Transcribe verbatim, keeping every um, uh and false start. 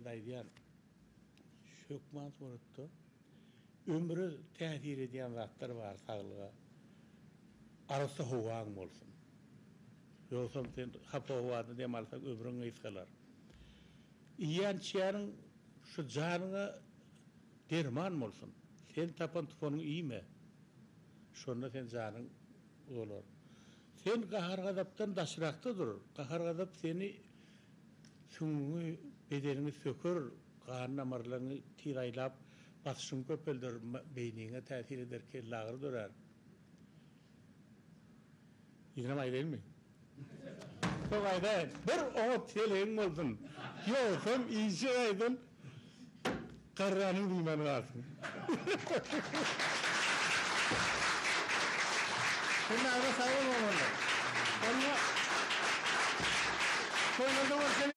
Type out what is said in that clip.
daýdýan şökman bolupdy. Ömrü täsir edýän zatlar bar saglyga. Arasy howaň bolsun. Ýoksa sen hapa howada demalsak ömrüň ýyskalar. Iýan çýaryň şu janyňa derman bolsun. Sen tapan tupanuň iýme. Şonda sen janyň bolar. Sen gahar gadapdan daşrakda dur. Gahar gadap seni şuňy bedelini sökür, gahar namarlaryny tiraýlap, basşyň köpeldir, beýniňe täsir eder, kellagry durar. Ýygnam aýdylmy? Çok aýda, bir ot teleň bolsun. Ýoksam iýçe aýdyn, garranyň diýmeni galsyn. Sen näme saýan bolmaly? Onda, şoýlarda bolsa